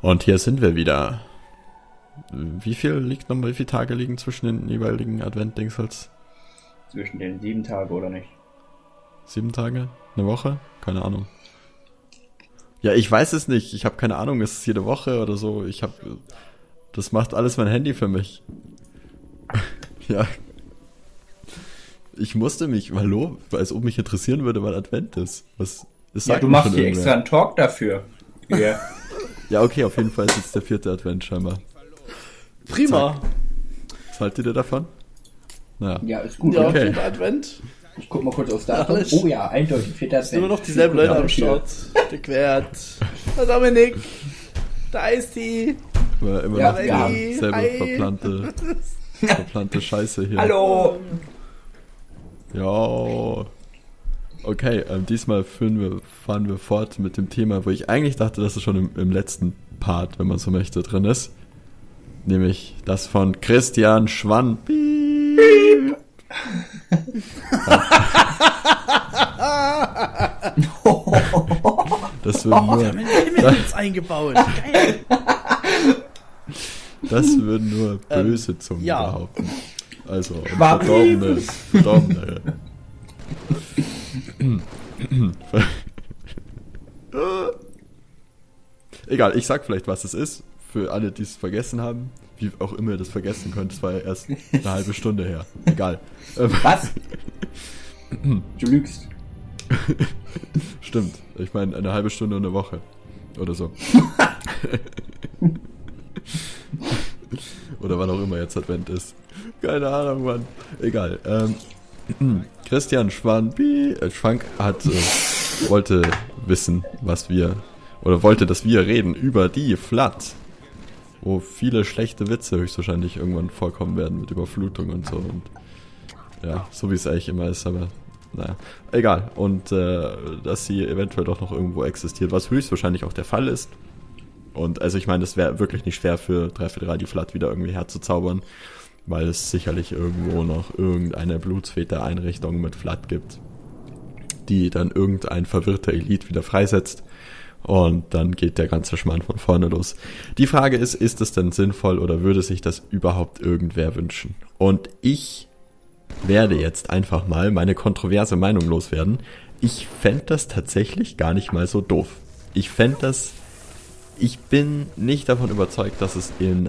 Und hier sind wir wieder. Wie viele Tage liegen zwischen den jeweiligen Advent-Dingsels? Zwischen den 7 Tagen oder nicht? 7 Tage? Eine Woche? Keine Ahnung. Ja, ich weiß es nicht. Ich habe keine Ahnung. Ist es jede Woche oder so? Das macht alles mein Handy für mich. Ja. Ich musste mich, hallo, als ob mich interessieren würde, weil Advent ist. Ja, du machst hier extra einen Talk dafür. Yeah. Ja, okay, auf jeden Fall ist jetzt der 4. Advent scheinbar. Prima. Zack. Was haltet ihr davon? Naja. Ja, ist gut. Ja, Okay. 4. Advent. Ich guck mal kurz aufs Datum. Alles. Oh ja, eindeutig 4. Advent. Nur noch dieselben Leute am Start. Der Quert. Der Dominik. Da ist die. Immer Ja, noch ja. dieselbe Hi. verplante Scheiße hier. Hallo! Ja. Okay, diesmal fahren wir fort mit dem Thema, wo ich eigentlich dachte, dass es schon im letzten Part, wenn man so möchte, drin ist. Nämlich das von Christian Schwann. Piep. Das würden nur, Himmels eingebaut. Geil. das würden nur böse Zungen ja. behaupten. Also Schwamm. verdorbene. Egal, ich sag vielleicht, was es ist, für alle, die es vergessen haben. Wie auch immer ihr das vergessen könnt, es war ja erst eine halbe Stunde her. Egal. Was? Du lügst. Stimmt. Ich meine, eine halbe Stunde und eine Woche. Oder so. Oder wann auch immer jetzt Advent ist. Keine Ahnung, Mann. Egal. Christian Schwank wollte wissen, wollte, dass wir reden über die Flood. Wo viele schlechte Witze höchstwahrscheinlich irgendwann vorkommen werden mit Überflutung und so. Und ja, so wie es eigentlich immer ist, aber naja, egal. Und dass sie eventuell doch noch irgendwo existiert, was höchstwahrscheinlich auch der Fall ist. Und also ich meine, es wäre wirklich nicht schwer für 343 die Flood wieder irgendwie herzuzaubern, weil es sicherlich irgendwo noch irgendeine Blutsväter-Einrichtung mit Flood gibt, die dann irgendein verwirrter Elite wieder freisetzt. Und dann geht der ganze Schmarrn von vorne los. Die Frage ist es denn sinnvoll oder würde sich das überhaupt irgendwer wünschen? Und ich werde jetzt einfach mal meine kontroverse Meinung loswerden. Ich fände das tatsächlich gar nicht mal so doof. Ich bin nicht davon überzeugt, dass es in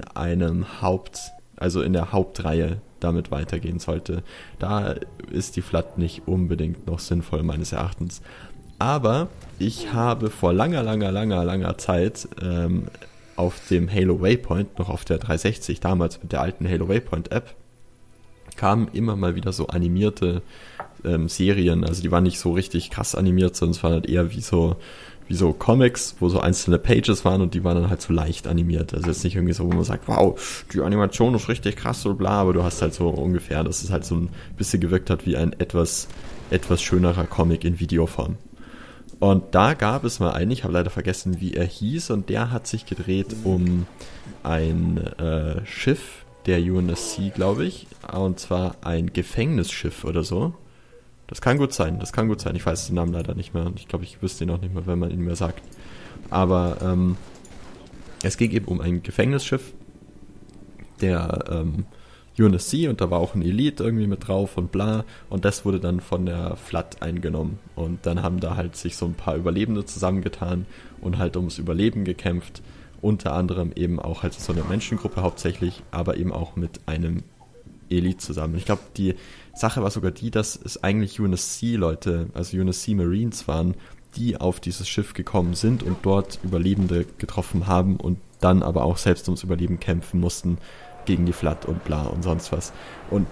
der Hauptreihe damit weitergehen sollte. Da ist die Flood nicht unbedingt noch sinnvoll meines Erachtens. Aber ich habe vor langer Zeit auf dem Halo Waypoint, noch auf der 360, damals mit der alten Halo Waypoint App, kamen immer mal wieder so animierte Serien. Also die waren nicht so richtig krass animiert, sondern es waren halt eher wie so Comics, wo so einzelne Pages waren und die waren dann halt so leicht animiert. Also jetzt nicht irgendwie so, wo man sagt, wow, die Animation ist richtig krass und bla, aber du hast halt so ungefähr, dass es halt so ein bisschen gewirkt hat wie ein etwas schönerer Comic in Videoform. Und da gab es mal einen, ich habe leider vergessen, wie er hieß, und der hat sich gedreht um ein Schiff der UNSC, glaube ich, und zwar ein Gefängnisschiff oder so. Das kann gut sein. Ich weiß den Namen leider nicht mehr und ich glaube, ich wüsste ihn auch nicht mehr, wenn man ihn mir sagt. Aber es ging eben um ein Gefängnisschiff der UNSC und da war auch ein Elite irgendwie mit drauf und bla, und das wurde dann von der Flood eingenommen und dann haben da halt sich so ein paar Überlebende zusammengetan und halt ums Überleben gekämpft, unter anderem eben auch halt so eine Menschengruppe hauptsächlich, aber eben auch mit einem Elite zusammen. Ich glaube, die Sache war sogar die, dass es eigentlich UNSC-Leute, also UNSC Marines waren, die auf dieses Schiff gekommen sind und dort Überlebende getroffen haben und dann aber auch selbst ums Überleben kämpfen mussten gegen die Flood und bla und sonst was. Und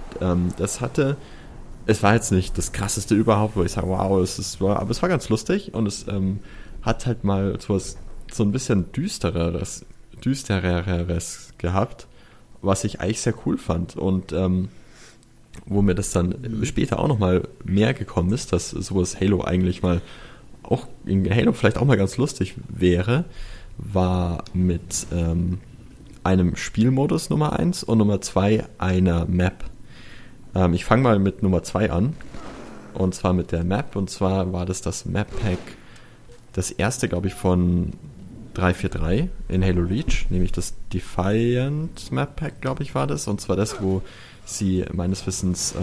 es war jetzt nicht das krasseste überhaupt, wo ich sage, wow, aber es war ganz lustig und es hat halt mal so ein bisschen düstereres gehabt, was ich eigentlich sehr cool fand und wo mir das dann später auch nochmal mehr gekommen ist, dass sowas Halo eigentlich mal auch in Halo vielleicht auch mal ganz lustig wäre, war mit einem Spielmodus Nummer 1 und Nummer 2 einer Map. Ich fange mal mit Nummer 2 an. Und zwar mit der Map. Und zwar war das Map-Pack, das erste, glaube ich, von 343 in Halo Reach, nämlich das Defiant Map Pack, glaube ich, war das. Und zwar das, wo sie meines Wissens,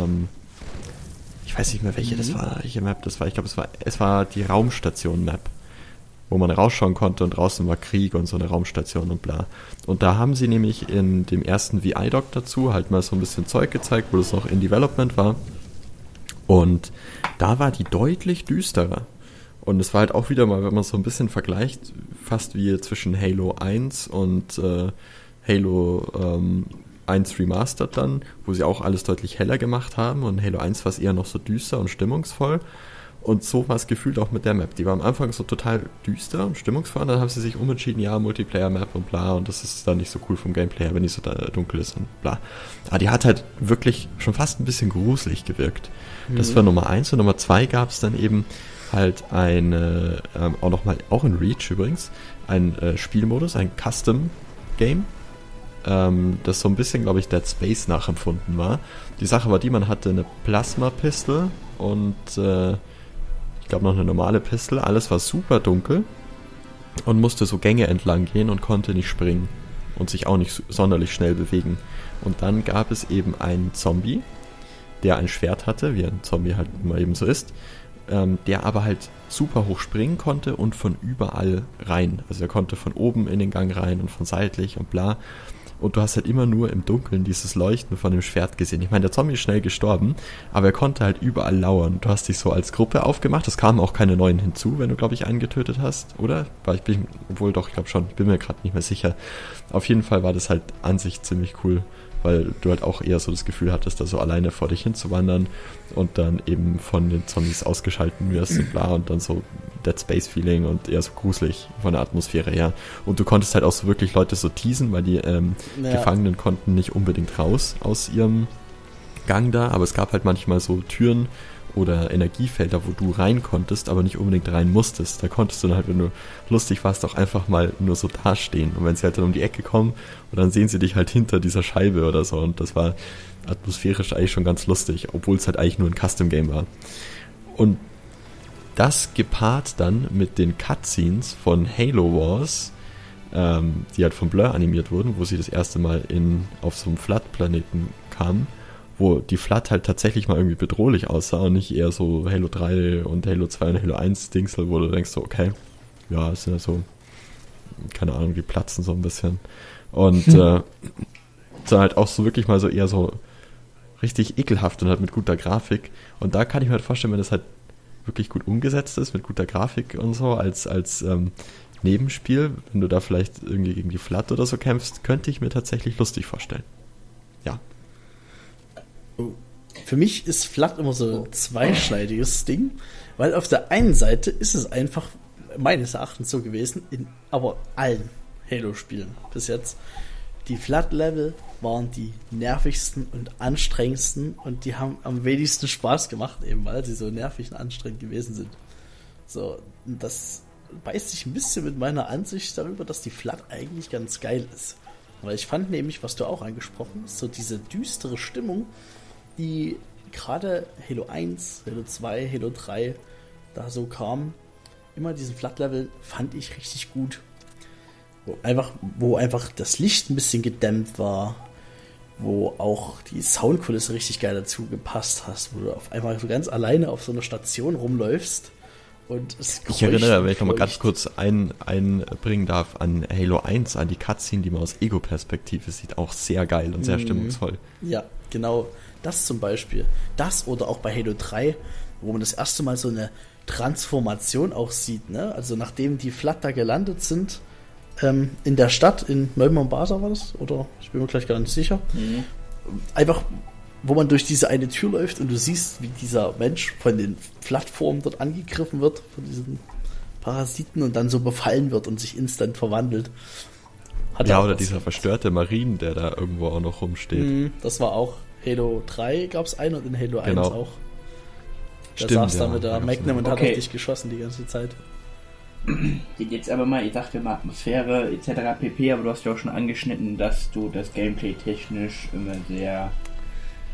ich weiß nicht mehr, welche Map das war. Ich glaube, es war die Raumstation-Map, wo man rausschauen konnte und draußen war Krieg und so eine Raumstation und bla. Und da haben sie nämlich in dem ersten VI-Doc dazu halt mal so ein bisschen Zeug gezeigt, wo das noch in Development war. Und da war die deutlich düsterer. Und es war halt auch wieder mal, wenn man so ein bisschen vergleicht, fast wie zwischen Halo 1 und Halo 1 Remastered dann, wo sie auch alles deutlich heller gemacht haben. Und Halo 1 war es eher noch so düster und stimmungsvoll. Und so war es gefühlt auch mit der Map. Die war am Anfang so total düster und stimmungsvoll. Und dann haben sie sich umentschieden, ja, Multiplayer-Map und bla. Und das ist dann nicht so cool vom Gameplay her, wenn die so dunkel ist und bla. Aber die hat halt wirklich schon fast ein bisschen gruselig gewirkt. Das war Nummer 1. Und Nummer 2 gab es dann eben halt eine, auch in Reach übrigens, ein Spielmodus, ein Custom-Game, das so ein bisschen, glaube ich, Dead Space nachempfunden war. Die Sache war die, man hatte eine Plasma-Pistol und ich glaube noch eine normale Pistol. Alles war super dunkel und musste so Gänge entlang gehen und konnte nicht springen und sich auch nicht sonderlich schnell bewegen. Und dann gab es eben einen Zombie, der ein Schwert hatte, wie ein Zombie halt immer eben so ist, der aber halt super hoch springen konnte und von überall rein. Also er konnte von oben in den Gang rein und von seitlich und bla. Und du hast halt immer nur im Dunkeln dieses Leuchten von dem Schwert gesehen. Ich meine, der Zombie ist schnell gestorben, aber er konnte halt überall lauern. Du hast dich so als Gruppe aufgemacht. Es kamen auch keine neuen hinzu, wenn du, glaube ich, einen getötet hast, oder? Ich glaube schon, ich bin mir gerade nicht mehr sicher. Auf jeden Fall war das halt an sich ziemlich cool, weil du halt auch eher so das Gefühl hattest, da so alleine vor dich hinzuwandern und dann eben von den Zombies ausgeschalten wirst und bla und dann so Dead Space Feeling und eher so gruselig von der Atmosphäre her. Und du konntest halt auch so wirklich Leute so teasen, weil die Gefangenen konnten nicht unbedingt raus aus ihrem Gang da, aber es gab halt manchmal so Türen oder Energiefelder, wo du rein konntest, aber nicht unbedingt rein musstest. Da konntest du dann halt, wenn du lustig warst, auch einfach mal nur so dastehen. Und wenn sie halt dann um die Ecke kommen und dann sehen sie dich halt hinter dieser Scheibe oder so. Und das war atmosphärisch eigentlich schon ganz lustig, obwohl es halt eigentlich nur ein Custom-Game war. Und das gepaart dann mit den Cutscenes von Halo Wars, die halt von Blur animiert wurden, wo sie das erste Mal auf so einem Flood-Planeten kamen, wo die Flood halt tatsächlich mal irgendwie bedrohlich aussah und nicht eher so Halo 3 und Halo 2 und Halo 1 Dingsel, wo du denkst so, okay, ja, es sind ja so, keine Ahnung, die platzen so ein bisschen. Und so halt auch so wirklich mal so eher so richtig ekelhaft und halt mit guter Grafik. Und da kann ich mir halt vorstellen, wenn das halt wirklich gut umgesetzt ist, mit guter Grafik und so, als Nebenspiel, wenn du da vielleicht irgendwie gegen die Flood oder so kämpfst, könnte ich mir tatsächlich lustig vorstellen. Ja. Für mich ist Flood immer so ein zweischneidiges Ding, weil auf der einen Seite ist es einfach meines Erachtens so gewesen, in aber allen Halo-Spielen bis jetzt. Die Flood-Level waren die nervigsten und anstrengendsten und die haben am wenigsten Spaß gemacht, eben weil sie so nervig und anstrengend gewesen sind. So, und das beißt sich ein bisschen mit meiner Ansicht darüber, dass die Flood eigentlich ganz geil ist. Weil ich fand nämlich, was du auch angesprochen hast, so diese düstere Stimmung, die gerade Halo 1, Halo 2, Halo 3 da so kam, immer diesen Flood-Level fand ich richtig gut. Wo einfach das Licht ein bisschen gedämmt war, wo auch die Soundkulisse richtig geil dazu gepasst hast, wo du auf einmal so ganz alleine auf so einer Station rumläufst und es Ich erinnere, wenn ich nochmal ganz kurz einbringen darf, an Halo 1, an die Cutscene, die man aus Ego-Perspektive sieht, auch sehr geil und sehr stimmungsvoll. Ja, genau. Das zum Beispiel. Das oder auch bei Halo 3, wo man das erste Mal so eine Transformation auch sieht, ne? Also nachdem die Flood da gelandet sind, in der Stadt, in Neu-Mombasa war das? Oder? Ich bin mir gleich gar nicht sicher. Einfach, wo man durch diese eine Tür läuft und du siehst, wie dieser Mensch von den Plattformen dort angegriffen wird, von diesen Parasiten und dann so befallen wird und sich instant verwandelt. Oder dieser verstörte Marine, der da irgendwo auch noch rumsteht. Das war auch Halo 3 gab es einen und in Halo 1 auch. Der Stimmt, saß da mit der Magnum und hat auf dich geschossen die ganze Zeit. Jetzt aber mal, ihr sagt immer Atmosphäre etc. pp, aber du hast ja auch schon angeschnitten, dass du das Gameplay technisch immer sehr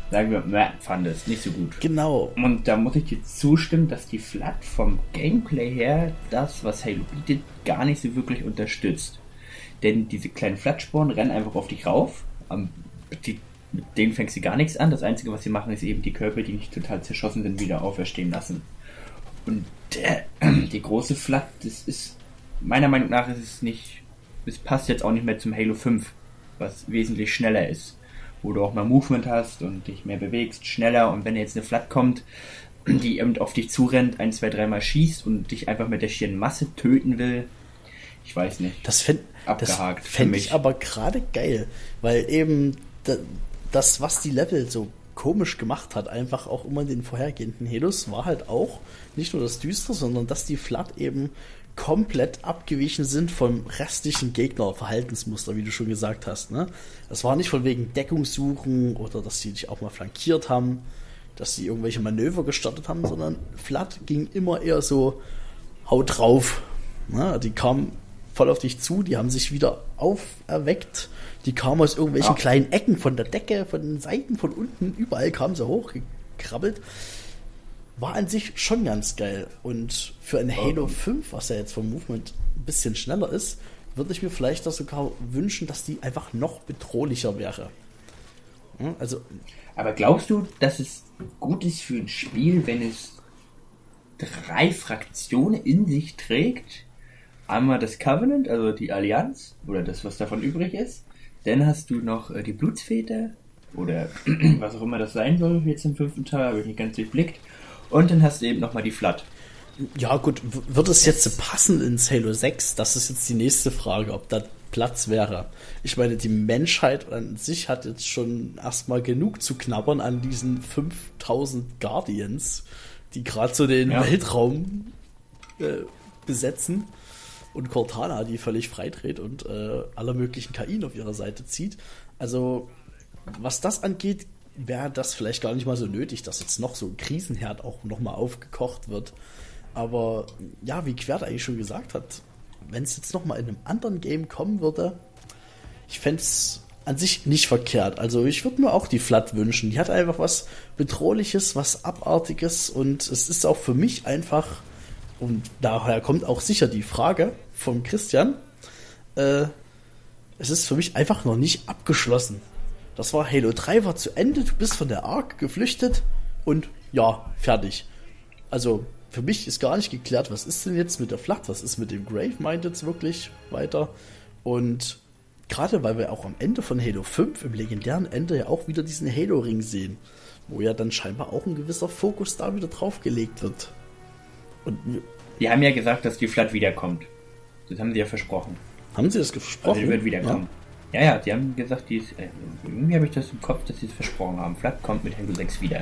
sagen wir, fand es nicht so gut. Genau. Und da muss ich dir zustimmen, dass die Flood vom Gameplay her das, was Halo bietet, gar nicht so wirklich unterstützt. Denn diese kleinen Flood-Sporen rennen einfach auf dich rauf. Mit denen fängst du gar nichts an. Das Einzige, was sie machen, ist eben die Körper, die nicht total zerschossen sind, wieder auferstehen lassen. Und die große Flood, das ist, meiner Meinung nach ist es nicht, es passt jetzt auch nicht mehr zum Halo 5, was wesentlich schneller ist. Wo du auch mal Movement hast und dich mehr bewegst, schneller, und wenn jetzt eine Flood kommt, die eben auf dich zurennt, 1, 2, 3 Mal schießt und dich einfach mit der schieren Masse töten will, ich weiß nicht. Das fände ich aber gerade geil, weil eben das, was die Level so komisch gemacht hat, einfach auch immer in den vorhergehenden Halos, war halt auch nicht nur das Düstere, sondern dass die Flood eben komplett abgewichen sind vom restlichen Gegner-Verhaltensmuster, wie du schon gesagt hast. Ne? Das war nicht von wegen Deckung suchen oder dass sie dich auch mal flankiert haben, dass sie irgendwelche Manöver gestartet haben, sondern Flood ging immer eher so, haut drauf. Ne? Die kamen voll auf dich zu, die haben sich wieder auferweckt, die kamen aus irgendwelchen kleinen Ecken von der Decke, von den Seiten, von unten, überall kamen sie hochgekrabbelt. War an sich schon ganz geil. Und für ein Halo 5, was ja jetzt vom Movement ein bisschen schneller ist, würde ich mir vielleicht auch sogar wünschen, dass die einfach noch bedrohlicher wäre. Also, aber glaubst du, dass es gut ist für ein Spiel, wenn es 3 Fraktionen in sich trägt? Einmal das Covenant, also die Allianz, oder das, was davon übrig ist. Dann hast du noch die Blutsväter, oder was auch immer das sein soll, jetzt im 5. Teil, habe ich nicht ganz durchblickt. Und dann hast du eben nochmal die Flood. Ja gut, wird es jetzt passen ins Halo 6? Das ist jetzt die nächste Frage, ob da Platz wäre. Ich meine, die Menschheit an sich hat jetzt schon erstmal genug zu knabbern an diesen 5000 Guardians, die gerade so den Weltraum besetzen. Und Cortana, die völlig freidreht und aller möglichen KIen auf ihrer Seite zieht. Also, was das angeht, wäre das vielleicht gar nicht mal so nötig, dass jetzt noch so ein Krisenherd auch nochmal aufgekocht wird. Aber ja, wie Quert eigentlich schon gesagt hat, wenn es jetzt nochmal in einem anderen Game kommen würde, ich fände es an sich nicht verkehrt. Also ich würde mir auch die Flood wünschen. Die hat einfach was Bedrohliches, was Abartiges, und es ist auch für mich einfach, und daher kommt auch sicher die Frage von Christian, es ist für mich einfach noch nicht abgeschlossen. Das war Halo 3, war zu Ende, du bist von der Ark geflüchtet und ja, fertig. Also für mich ist gar nicht geklärt, was ist denn jetzt mit der Flood, was ist mit dem Gravemind jetzt wirklich weiter. Und gerade weil wir auch am Ende von Halo 5, im legendären Ende, ja auch wieder diesen Halo-Ring sehen, wo ja dann scheinbar auch ein gewisser Fokus da wieder drauf gelegt wird. Und die haben ja gesagt, dass die Flood wiederkommt. Das haben sie ja versprochen. Haben sie das versprochen? Also die wird wiederkommen. Ja, die haben gesagt, die ist, irgendwie habe ich das im Kopf, dass sie es versprochen haben. Flood kommt mit Halo 6 wieder.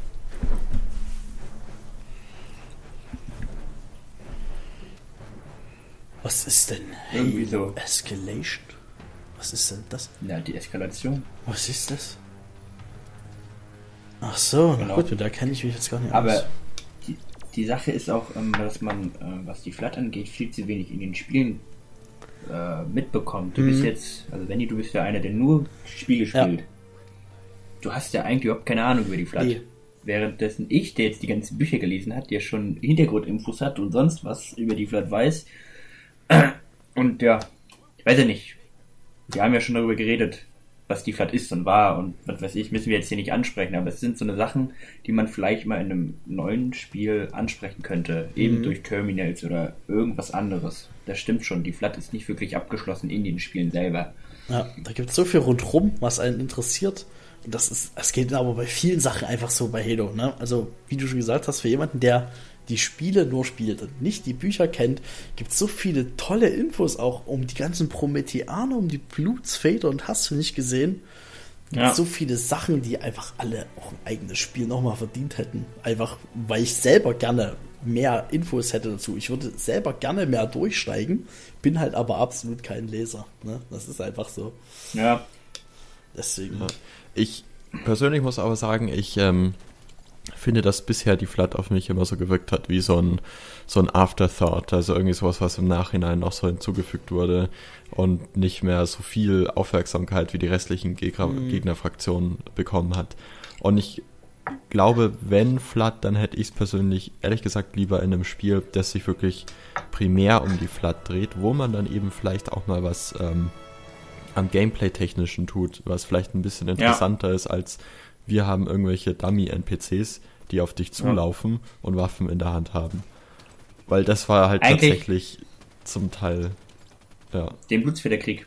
Was ist denn irgendwie so Escalation? Was ist denn das? Ja, die Eskalation. Was ist das? Ach so, genau. Na gut, da kenne ich mich jetzt gar nicht aus. Aber die Sache ist auch, dass man, was die Flood angeht, viel zu wenig in den Spielen mitbekommt. Du bist jetzt, also Wendy, du bist ja einer, der nur Spiele spielt. Ja. Du hast ja eigentlich überhaupt keine Ahnung über die Flood. Nee. Währenddessen ich, der jetzt die ganzen Bücher gelesen hat, der schon Hintergrundinfos hat und sonst was über die Flood weiß. Und ja, ich weiß ja nicht. Wir haben ja schon darüber geredet, was die Flood ist und war und was weiß ich, müssen wir jetzt hier nicht ansprechen, aber es sind so eine Sachen, die man vielleicht mal in einem neuen Spiel ansprechen könnte, eben durch Terminals oder irgendwas anderes. Das stimmt schon, die Flood ist nicht wirklich abgeschlossen in den Spielen selber. Ja, da gibt es so viel rundherum, was einen interessiert. Und das geht aber bei vielen Sachen einfach so bei Halo, ne? Also, wie du schon gesagt hast, für jemanden, der die Spiele nur spielt und nicht die Bücher kennt, gibt es so viele tolle Infos auch um die ganzen Prometheaner, um die Blutsväter, und hast du nicht gesehen? Ja. So viele Sachen, die einfach alle auch ein eigenes Spiel nochmal verdient hätten. Einfach, weil ich selber gerne mehr Infos hätte dazu. Ich würde selber gerne mehr durchsteigen, bin halt aber absolut kein Leser. Ne? Das ist einfach so. Ja. Deswegen. Ja. Ich persönlich muss aber sagen, ich finde, dass bisher die Flood auf mich immer so gewirkt hat wie so ein Afterthought, also irgendwie sowas, was im Nachhinein noch so hinzugefügt wurde und nicht mehr so viel Aufmerksamkeit wie die restlichen Gegnerfraktionen bekommen hat. Und ich glaube, wenn Flood, dann hätte ich es persönlich, ehrlich gesagt, lieber in einem Spiel, das sich wirklich primär um die Flood dreht, wo man dann eben vielleicht auch mal was am Gameplay-Technischen tut, was vielleicht ein bisschen interessanter ist, als wir haben irgendwelche Dummy-NPCs, die auf dich zulaufen und Waffen in der Hand haben. Weil das war halt eigentlich tatsächlich zum Teil, ja. Den Blutsfederkrieg.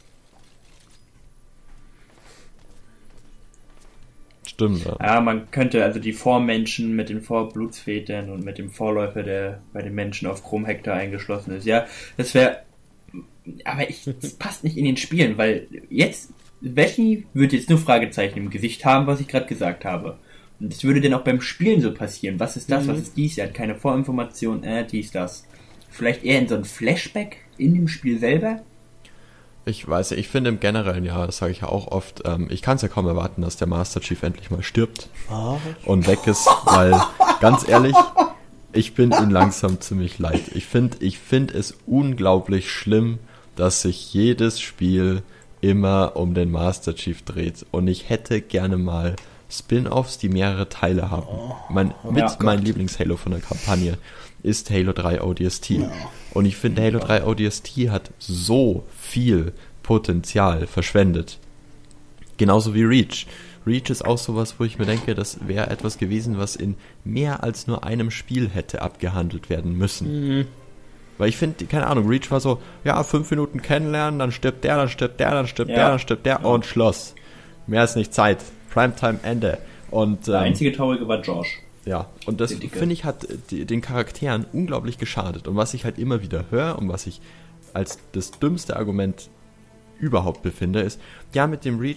Stimmt, ja. Ja, man könnte also die Vormenschen mit den Vorblutsvätern und mit dem Vorläufer, der bei den Menschen auf Chrome Hector eingeschlossen ist. Ja, das wäre, aber das passt nicht in den Spielen, weil jetzt, Wäschi würde jetzt nur Fragezeichen im Gesicht haben, was ich gerade gesagt habe. Und das würde dann auch beim Spielen so passieren. Was ist das? Was ist dies? Er hat keine Vorinformation, dies, das. Vielleicht eher in so ein Flashback in dem Spiel selber? Ich weiß, ich finde im Generellen, ja, das sage ich ja auch oft, ich kann es ja kaum erwarten, dass der Master Chief endlich mal stirbt und weg ist, weil, ganz ehrlich, ich bin ihm langsam ziemlich leid. Ich finde es unglaublich schlimm, dass sich jedes Spiel immer um den Master Chief dreht und ich hätte gerne mal Spin-Offs, die mehrere Teile haben. Mein Lieblings-Halo von der Kampagne ist Halo 3 ODST. Ja. Und ich finde, Halo 3 ODST hat so viel Potenzial verschwendet. Genauso wie Reach. Reach ist auch sowas, wo ich mir denke, das wäre etwas gewesen, was in mehr als nur einem Spiel hätte abgehandelt werden müssen. Weil ich finde, keine Ahnung, Reach war so, ja, 5 Minuten kennenlernen, dann stirbt der, dann stirbt der, dann stirbt der, dann stirbt der und Schluss. Mehr ist nicht Zeit. Primetime Ende. Und, der einzige Traurige war Josh. Ja, und das, finde ich, hat den Charakteren unglaublich geschadet. Und was ich halt immer wieder höre und was ich als das dümmste Argument überhaupt befinde, ist, ja, mit dem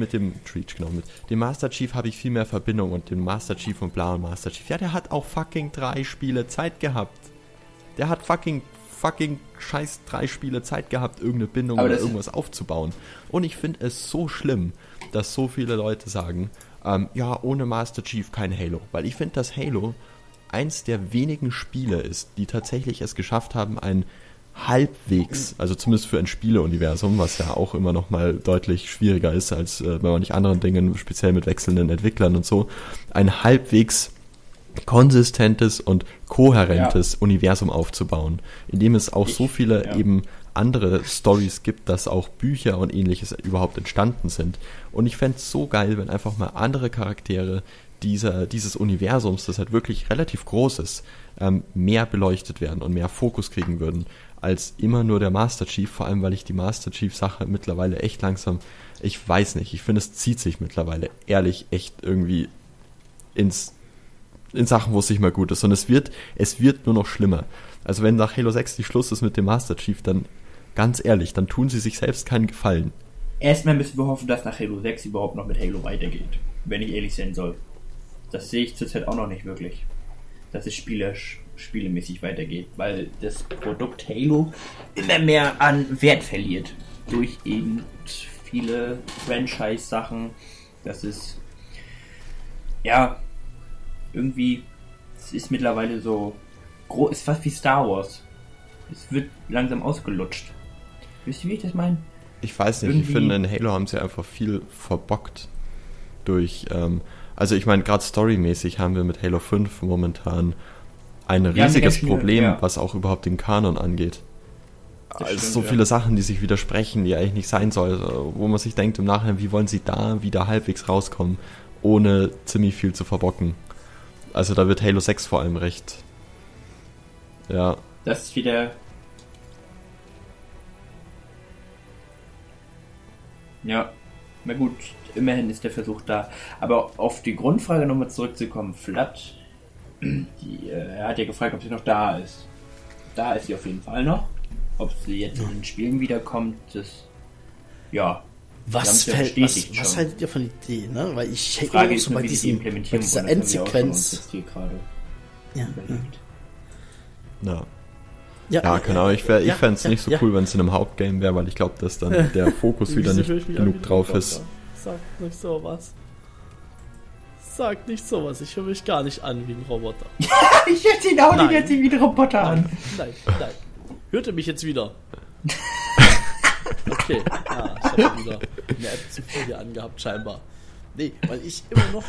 Master Chief habe ich viel mehr Verbindung und den Master Chief und bla und Master Chief. Ja, der hat auch fucking 3 Spiele Zeit gehabt. Der hat fucking scheiß 3 Spiele Zeit gehabt, irgendeine Bindung oder irgendwas aufzubauen. Und ich finde es so schlimm, dass so viele Leute sagen, ja, ohne Master Chief kein Halo. Weil ich finde, dass Halo eins der wenigen Spiele ist, die tatsächlich es geschafft haben, ein halbwegs, also zumindest für ein Spieleuniversum, was ja auch immer noch mal deutlich schwieriger ist, als bei manchen anderen Dingen, speziell mit wechselnden Entwicklern und so, ein halbwegs konsistentes und kohärentes Universum aufzubauen, in dem es auch so viele eben andere Stories gibt, dass auch Bücher und ähnliches überhaupt entstanden sind. Und ich fände es so geil, wenn einfach mal andere Charaktere dieses Universums, das halt wirklich relativ groß ist, mehr beleuchtet werden und mehr Fokus kriegen würden, als immer nur der Master Chief, vor allem, weil ich die Master Chief-Sache mittlerweile echt langsam, ich weiß nicht, ich finde, es zieht sich mittlerweile ehrlich echt irgendwie in Sachen, wo es nicht mehr gut ist. Und es wird nur noch schlimmer. Also wenn nach Halo 6 die Schluss ist mit dem Master Chief, dann ganz ehrlich, dann tun sie sich selbst keinen Gefallen. Erstmal müssen wir hoffen, dass nach Halo 6 überhaupt noch mit Halo weitergeht. Wenn ich ehrlich sein soll. Das sehe ich zurzeit auch noch nicht wirklich. Dass es spielemäßig weitergeht. Weil das Produkt Halo immer mehr an Wert verliert. Durch eben viele Franchise-Sachen. Das ist irgendwie, es ist mittlerweile so groß, ist fast wie Star Wars. Es wird langsam ausgelutscht. Wisst ihr, wie ich das meine? Ich weiß nicht, ich finde, in Halo haben sie einfach viel verbockt durch, also ich meine, gerade storymäßig haben wir mit Halo 5 momentan ein riesiges Problem, was auch überhaupt den Kanon angeht. Also so viele Sachen, die sich widersprechen, die eigentlich nicht sein sollen, wo man sich denkt im Nachhinein, wie wollen sie da wieder halbwegs rauskommen, ohne ziemlich viel zu verbocken. Also da wird Halo 6 vor allem recht. Ja. Das ist wieder... Ja, na gut, immerhin ist der Versuch da. Aber auf die Grundfrage nochmal zurückzukommen, Flood, er hat ja gefragt, ob sie noch da ist. Da ist sie auf jeden Fall noch. Ob sie jetzt in den Spielen wiederkommt, das... Ja. Was haltet ihr von der Idee, ne? Weil ich hätte auch so bei dieser Endsequenz. Ja, keine Ahnung, ich fände es nicht so cool, wenn es in einem Hauptgame wäre, weil ich glaube, dass dann der Fokus wieder nicht genug drauf ist. Sag nicht sowas. Sag nicht sowas, ich höre mich gar nicht an wie ein Roboter. Ich höre ihn auch nicht jetzt wie ein Roboter an. Nein. Hört ihr mich jetzt wieder? Okay, ich habe wieder eine App zu viel hier angehabt, scheinbar. Nee, weil ich immer noch.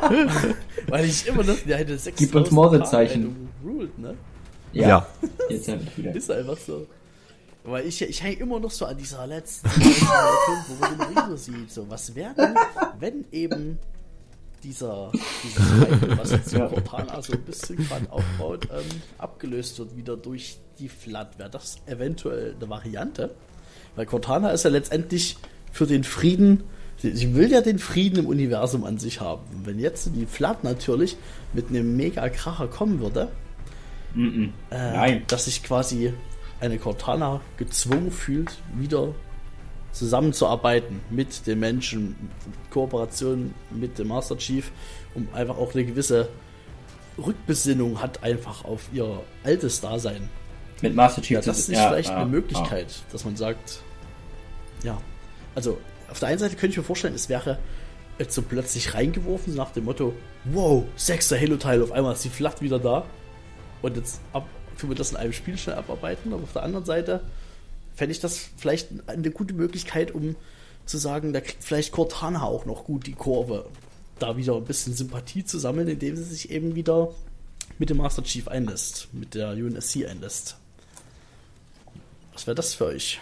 Der hätte 6 Gib uns Morsezeichen. Ruled, ne? Ja. Jetzt wieder. Ist einfach so. Weil ich hänge immer noch so an dieser letzten Punkt, wo man den Rico sieht. So, was wäre denn, wenn eben dieses Hype, was jetzt so Cortana so ein bisschen gerade aufbaut, abgelöst wird wieder durch die Flood? Wäre das eventuell eine Variante? Weil Cortana ist ja letztendlich für den Frieden, sie will ja den Frieden im Universum an sich haben. Wenn jetzt die Flood natürlich mit einem Mega-Kracher kommen würde, Nein. dass sich quasi eine Cortana gezwungen fühlt, wieder zusammenzuarbeiten mit den Menschen, Kooperation mit dem Master Chief, um einfach auch eine gewisse Rückbesinnung hat einfach auf ihr altes Dasein. Mit Master Chief. Ja, das ist vielleicht eine Möglichkeit, dass man sagt, ja, also auf der einen Seite könnte ich mir vorstellen, es wäre jetzt so plötzlich reingeworfen, nach dem Motto, wow, 6. Halo-Teil, auf einmal ist die Flood wieder da und jetzt tun wir das in einem Spiel schnell abarbeiten, aber auf der anderen Seite fände ich das vielleicht eine gute Möglichkeit, um zu sagen, da kriegt vielleicht Cortana auch noch gut die Kurve, da wieder ein bisschen Sympathie zu sammeln, indem sie sich eben wieder mit dem Master Chief einlässt, mit der UNSC einlässt. Was wäre das für euch?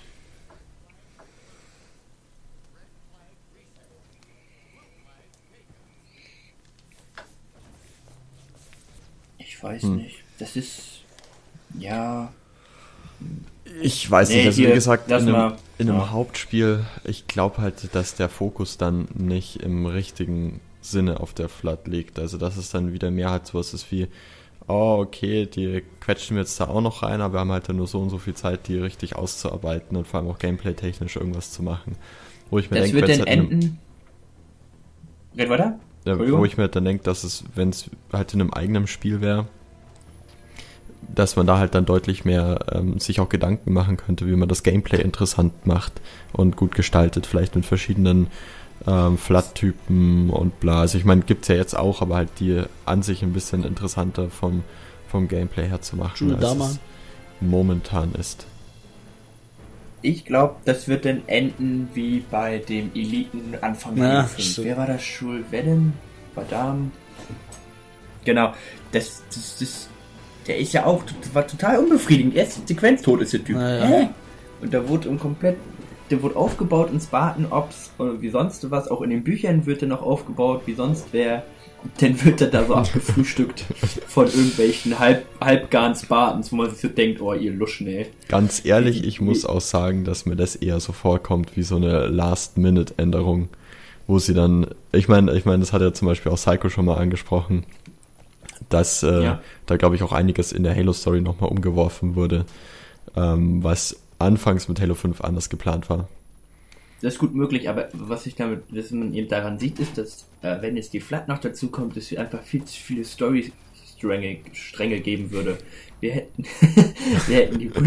Ich weiß nicht. Das ist, ja... Ich weiß nicht, also wie gesagt, in einem Ja. Hauptspiel, ich glaube halt, dass der Fokus dann nicht im richtigen Sinne auf der Flood liegt. Also dass es dann wieder mehr halt sowas ist wie, oh okay, die quetschen wir jetzt da auch noch rein, aber wir haben halt dann nur so und so viel Zeit, die richtig auszuarbeiten und vor allem auch gameplay-technisch irgendwas zu machen. Wo ich mir Das denke, wird dann enden... Red weiter? wo ich mir dann denke, dass es, wenn es halt in einem eigenen Spiel wäre, dass man da halt dann deutlich mehr sich auch Gedanken machen könnte, wie man das Gameplay interessant macht und gut gestaltet, vielleicht mit verschiedenen Flood-Typen und bla. Also ich meine, gibt's ja jetzt auch, aber halt die an sich ein bisschen interessanter vom Gameplay her zu machen, als es momentan ist. Ich glaube, das wird dann enden wie bei dem Eliten Anfang Ja, 5. stimmt. Wer war das? Schulwedden? Badam? Genau. Das, der ist ja auch, war total unbefriedigend. Erst sequenztot ist der Typ. Naja. Und da wurde der wurde aufgebaut in Spartan Ops oder wie sonst was. Auch in den Büchern wird er noch aufgebaut, wie sonst wer. Dann wird er da so abgefrühstückt von irgendwelchen halbgaren Spartans, wo man sich so denkt, oh, ihr Luschen, ey. Ganz ehrlich, ich muss auch sagen, dass mir das eher so vorkommt wie so eine Last-Minute-Änderung, wo sie dann, ich meine, das hat ja zum Beispiel auch Psycho schon mal angesprochen, dass da, glaube ich, auch einiges in der Halo-Story nochmal umgeworfen wurde, was anfangs mit Halo 5 anders geplant war. Das ist gut möglich, aber was man eben daran sieht, ist, dass wenn jetzt die Flood noch dazu kommt, es einfach viel zu viele Story-Stränge geben würde. Wir hätten die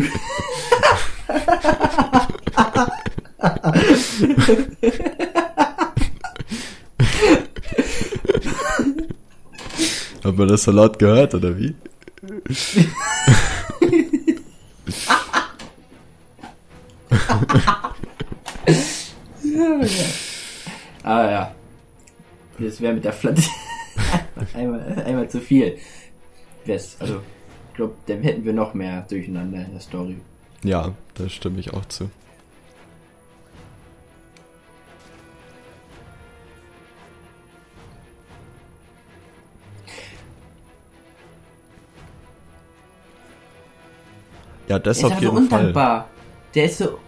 Hat man das so laut gehört, oder wie? Ah ja. Das wäre mit der Flood einmal zu viel. Also, ich glaube, dann hätten wir noch mehr Durcheinander in der Story. Ja, da stimme ich auch zu. Ja, das Der ist auf einfach jeden Fall. undankbar. Der ist so...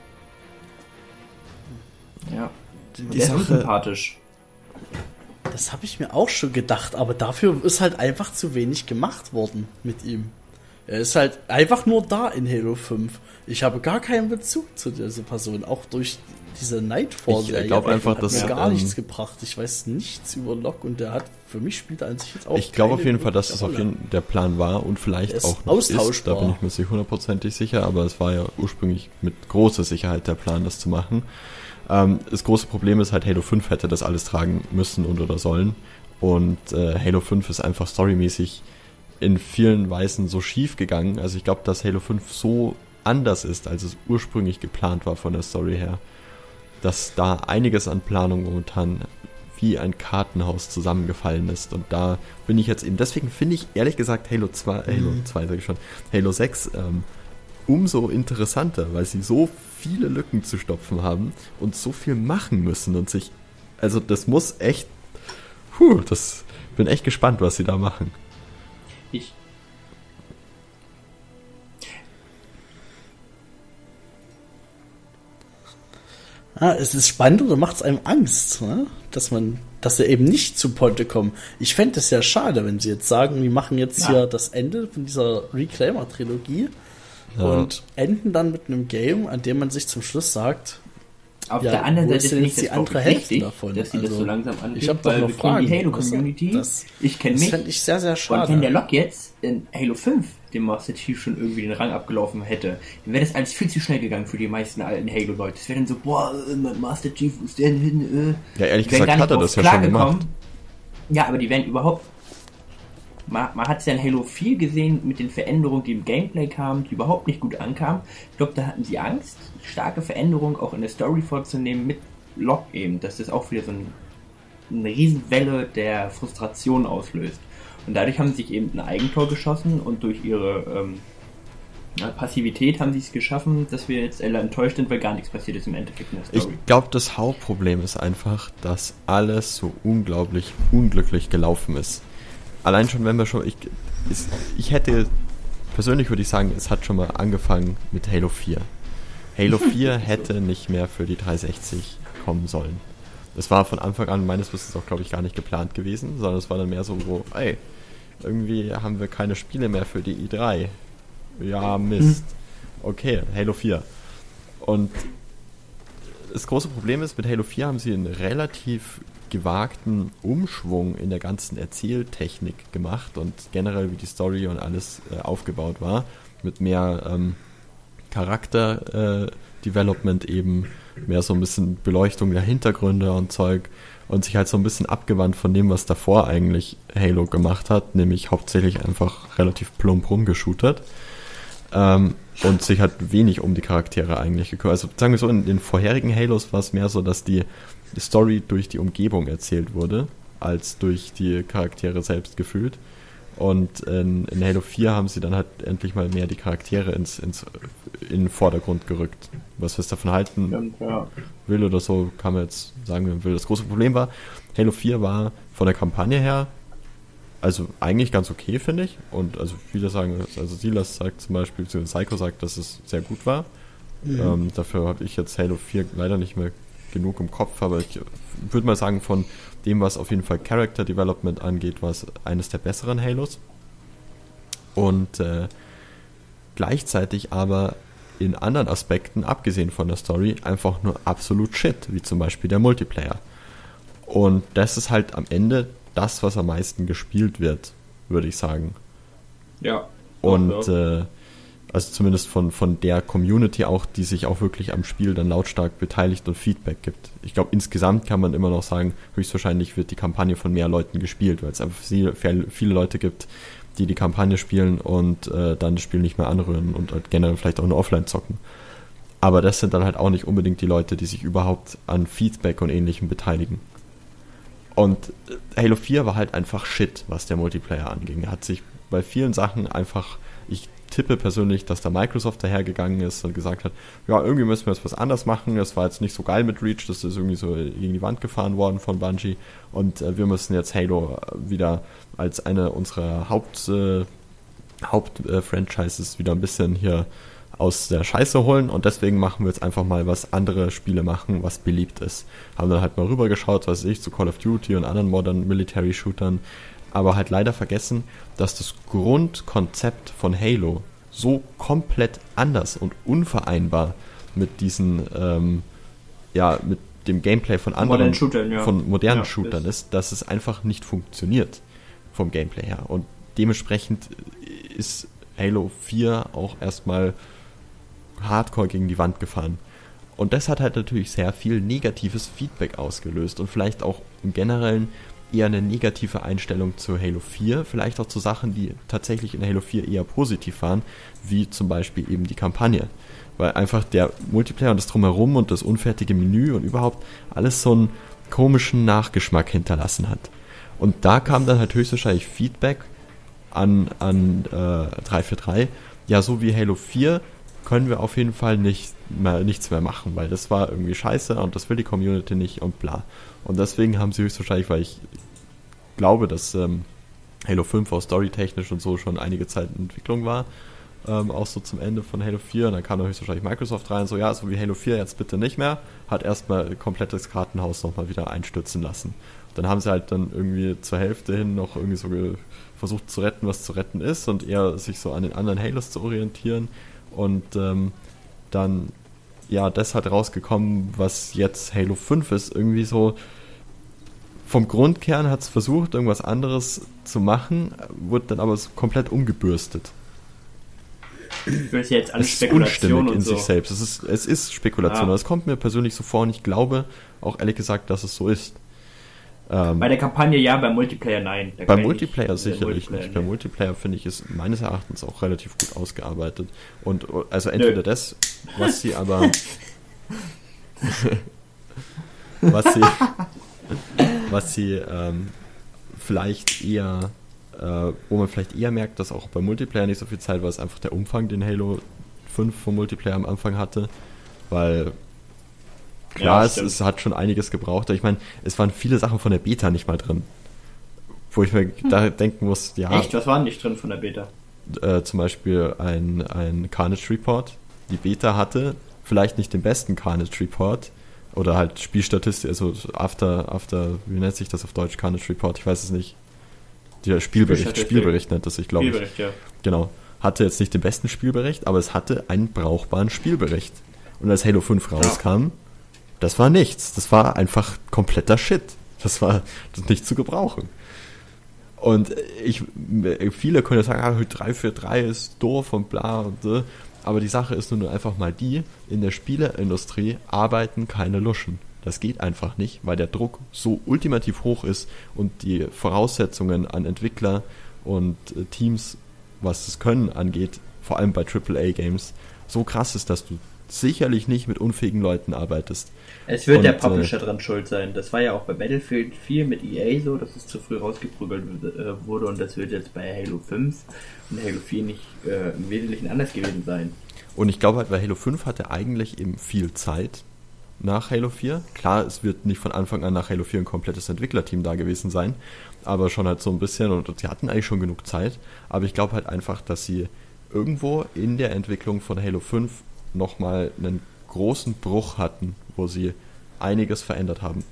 Ja. Die Der ist Sache- unsympathisch. Das habe ich mir auch schon gedacht, aber dafür ist halt einfach zu wenig gemacht worden mit ihm. Er ist halt einfach nur da in Halo 5. Ich habe gar keinen Bezug zu dieser Person, auch durch diese Nightfall-Serie. Ich glaub einfach, hat dass, mir gar nichts gebracht. Ich weiß nichts über Locke und der hat, für mich spielt er an sich jetzt auch Ich glaube auf keine jeden Fall, dass das wirkliche auf Rolle. jeden der Plan war und vielleicht Der ist auch noch ist. Da austauschbar. bin ich mir nicht hundertprozentig sicher, aber es war ja ursprünglich mit großer Sicherheit der Plan, das zu machen. Das große Problem ist halt, Halo 5 hätte das alles tragen müssen und oder sollen. Und Halo 5 ist einfach storymäßig in vielen Weisen so schief gegangen. Also ich glaube, dass Halo 5 so anders ist, als es ursprünglich geplant war von der Story her, dass da einiges an Planung momentan wie ein Kartenhaus zusammengefallen ist. Und da bin ich jetzt eben, deswegen finde ich ehrlich gesagt Halo 6 umso interessanter, weil sie so viele Lücken zu stopfen haben und so viel machen müssen und sich, also das muss echt, bin echt gespannt, was sie da machen. Es ist spannend oder macht es einem Angst, ne? Dass sie eben nicht zu Pointe kommen. Ich fände es ja schade, wenn sie jetzt sagen, wir machen jetzt hier das Ende von dieser Reclaimer-Trilogie und enden dann mit einem Game, an dem man sich zum Schluss sagt, auf der anderen Seite ist jetzt die andere Hälfte davon, dass sie das so langsam angehen, ich habe doch noch Fragen. Die Halo-Community, ich kenne mich. Das fände ich sehr, sehr schade. Und wenn der Locke jetzt in Halo 5 dem Master Chief schon irgendwie den Rang abgelaufen hätte, dann wäre das alles viel zu schnell gegangen für die meisten alten Halo-Leute. Das wäre dann so, Master Chief, wo ist der denn hin? Ja, ehrlich gesagt hat er das ja schon gemacht. Ja, aber die werden überhaupt... Man hat es ja in Halo 4 gesehen mit den Veränderungen, die im Gameplay kamen, die überhaupt nicht gut ankamen. Ich glaube, da hatten sie Angst, starke Veränderungen auch in der Story vorzunehmen mit Locke eben, dass das auch wieder so eine Riesenwelle der Frustration auslöst. Und dadurch haben sie sich eben ein Eigentor geschossen und durch ihre Passivität haben sie es geschaffen, dass wir jetzt alle enttäuscht sind, weil gar nichts passiert ist im Endeffekt in der Story. Ich glaube, das Hauptproblem ist einfach, dass alles so unglaublich unglücklich gelaufen ist. Allein schon, wenn wir schon... Ich hätte... Persönlich würde ich sagen, es hat schon mal angefangen mit Halo 4. Halo 4 hätte nicht mehr für die 360 kommen sollen. Das war von Anfang an meines Wissens auch, glaube ich, gar nicht geplant gewesen, sondern es war dann mehr so, irgendwie haben wir keine Spiele mehr für die i3. Ja, Mist. Okay, Halo 4. Und das große Problem ist, mit Halo 4 haben sie einen relativ gewagten Umschwung in der ganzen Erzähltechnik gemacht und generell wie die Story und alles aufgebaut war, mit mehr Charakter-Development eben, mehr so ein bisschen Beleuchtung der Hintergründe und Zeug und sich halt so ein bisschen abgewandt von dem, was davor eigentlich Halo gemacht hat, nämlich hauptsächlich einfach relativ plump rumgeshootert und sich halt wenig um die Charaktere eigentlich gekümmert. Also sagen wir so, in den vorherigen Halos war es mehr so, dass die Story durch die Umgebung erzählt wurde, als durch die Charaktere selbst gefühlt. Und in Halo 4 haben sie dann halt endlich mal mehr die Charaktere in den Vordergrund gerückt. Was wir davon halten will oder so, kann man jetzt sagen, wie man will. Das große Problem war, Halo 4 war von der Kampagne her also eigentlich ganz okay, finde ich. Und also viele sagen, also Silas sagt zum Beispiel, Psycho sagt, dass es sehr gut war. Dafür habe ich jetzt Halo 4 leider nicht mehr genug im Kopf, aber ich würde mal sagen, von dem, was auf jeden Fall Character Development angeht, war es eines der besseren Halos. Und gleichzeitig aber in anderen Aspekten, abgesehen von der Story, einfach nur absolut Shit, wie zum Beispiel der Multiplayer. Und das ist halt am Ende das, was am meisten gespielt wird, würde ich sagen. Ja. Und also zumindest von der Community auch, die sich auch wirklich am Spiel dann lautstark beteiligt und Feedback gibt. Ich glaube, insgesamt kann man immer noch sagen, höchstwahrscheinlich wird die Kampagne von mehr Leuten gespielt, weil es einfach viele Leute gibt, die die Kampagne spielen und dann das Spiel nicht mehr anrühren und halt generell vielleicht auch nur offline zocken. Aber das sind dann halt auch nicht unbedingt die Leute, die sich überhaupt an Feedback und Ähnlichem beteiligen. Und Halo 4 war halt einfach Shit, was der Multiplayer anging. Er hat sich bei vielen Sachen einfach, ich tippe persönlich, dass da Microsoft dahergegangen ist und gesagt hat, ja, irgendwie müssen wir jetzt was anders machen. Es war jetzt nicht so geil mit Reach, das ist irgendwie so gegen die Wand gefahren worden von Bungie und wir müssen jetzt Halo wieder als eine unserer Hauptfranchises wieder ein bisschen hier aus der Scheiße holen und deswegen machen wir jetzt einfach mal, was andere Spiele machen, was beliebt ist. Haben dann halt mal rübergeschaut, was weiß ich, zu Call of Duty und anderen Modern Military Shootern, aber halt leider vergessen, dass das Grundkonzept von Halo so komplett anders und unvereinbar mit diesen, mit dem Gameplay von anderen, von modernen Shootern ist, dass es einfach nicht funktioniert vom Gameplay her. Und dementsprechend ist Halo 4 auch erstmal hardcore gegen die Wand gefahren. Und das hat halt natürlich sehr viel negatives Feedback ausgelöst und vielleicht auch im Generellen eher eine negative Einstellung zu Halo 4, vielleicht auch zu Sachen, die tatsächlich in Halo 4 eher positiv waren, wie zum Beispiel eben die Kampagne. Weil einfach der Multiplayer und das Drumherum und das unfertige Menü und überhaupt alles so ein komischen Nachgeschmack hinterlassen hat. Und da kam dann halt höchstwahrscheinlich Feedback an 343, ja, so wie Halo 4 können wir auf jeden Fall nichts mehr machen, weil das war irgendwie scheiße und das will die Community nicht und bla. Und deswegen haben sie höchstwahrscheinlich, weil ich glaube, dass Halo 5 auch storytechnisch und so schon einige Zeit in Entwicklung war, auch so zum Ende von Halo 4, und dann kam da höchstwahrscheinlich Microsoft rein, so ja, so wie Halo 4 jetzt bitte nicht mehr, hat erstmal komplettes Kartenhaus nochmal wieder einstürzen lassen. Dann haben sie halt dann irgendwie zur Hälfte hin noch irgendwie so versucht zu retten, was zu retten ist, und eher sich so an den anderen Halos zu orientieren, und dann ja, das hat rausgekommen, was jetzt Halo 5 ist, irgendwie so vom Grundkern hat es versucht, irgendwas anderes zu machen, wurde dann aber so komplett umgebürstet. Das ist jetzt alles Es ist Spekulation unstimmig und in so. sich selbst. Es ist Spekulation, aber es kommt mir persönlich so vor, und ich glaube auch ehrlich gesagt, dass es so ist. Bei der Kampagne ja, beim Multiplayer nein. Da Beim kann ich Multiplayer nicht- sicherlich Multiplayer nicht. Beim nicht. Multiplayer finde ich es meines Erachtens auch relativ gut ausgearbeitet. Und also entweder das, was sie aber was sie vielleicht eher wo man vielleicht eher merkt, dass auch beim Multiplayer nicht so viel Zeit war, ist einfach der Umfang, den Halo 5 vom Multiplayer am Anfang hatte, weil klar, Ja, es hat schon einiges gebraucht, aber ich meine, es waren viele Sachen von der Beta nicht mal drin, wo ich mir da denken muss, ja, Echt? Was war denn nicht drin von der Beta? zum Beispiel ein Carnage Report. Die Beta hatte vielleicht nicht den besten Carnage Report oder halt Spielstatistik, also after, wie nennt sich das auf Deutsch, Carnage Report, ich weiß es nicht. Der Spielbericht nennt das sich, glaube ich. Spielbericht, ja. Genau. Hatte jetzt nicht den besten Spielbericht, aber es hatte einen brauchbaren Spielbericht. Und als Halo 5 rauskam, das war nichts. Das war einfach kompletter Shit. Das war nicht zu gebrauchen. Und viele können sagen, 343 ist doof und bla und so. Aber die Sache ist nur einfach mal die, in der Spieleindustrie arbeiten keine Luschen. Das geht einfach nicht, weil der Druck so ultimativ hoch ist und die Voraussetzungen an Entwickler und Teams, was das Können angeht, vor allem bei AAA-Games, so krass ist, dass du sicherlich nicht mit unfähigen Leuten arbeitest. Es wird Und, der Publisher dran schuld sein. Das war ja auch bei Battlefield 4 mit EA so, dass es zu früh rausgeprügelt wurde, und das wird jetzt bei Halo 5 und Halo 4 nicht im Wesentlichen anders gewesen sein. Und ich glaube halt, weil Halo 5 hatte eigentlich eben viel Zeit nach Halo 4. Klar, es wird nicht von Anfang an nach Halo 4 ein komplettes Entwicklerteam da gewesen sein, aber schon halt so ein bisschen, und sie hatten eigentlich schon genug Zeit, aber ich glaube halt einfach, dass sie irgendwo in der Entwicklung von Halo 5 nochmal einen großen Bruch hatten, wo sie einiges verändert haben.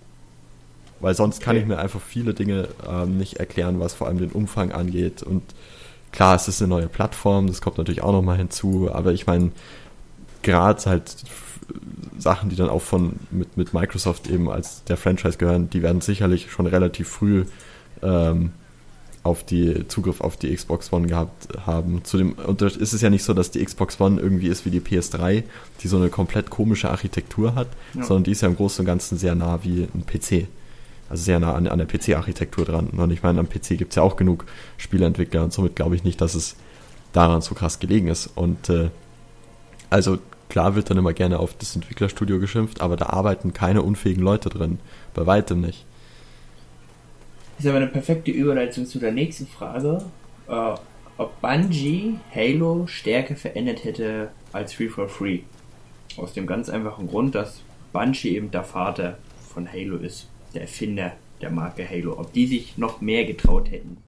Weil sonst kann ich mir einfach viele Dinge nicht erklären, was vor allem den Umfang angeht, und klar, es ist eine neue Plattform, das kommt natürlich auch nochmal hinzu, aber ich meine, gerade halt Sachen, die dann auch mit Microsoft eben als der Franchise gehören, die werden sicherlich schon relativ früh Zugriff auf die Xbox One gehabt haben. Und ist es ja nicht so, dass die Xbox One irgendwie ist wie die PS3, die so eine komplett komische Architektur hat, sondern die ist ja im Großen und Ganzen sehr nah wie ein PC. Also sehr nah an der PC-Architektur dran. Und ich meine, am PC gibt es ja auch genug Spieleentwickler, und somit glaube ich nicht, dass es daran so krass gelegen ist. Und also klar wird dann immer gerne auf das Entwicklerstudio geschimpft, aber da arbeiten keine unfähigen Leute drin. Bei weitem nicht. Ist aber eine perfekte Überleitung zu der nächsten Frage. Ob Bungie Halo stärker verändert hätte als 343. Aus dem ganz einfachen Grund, dass Bungie eben der Vater von Halo ist. Der Erfinder der Marke Halo. Ob die sich noch mehr getraut hätten.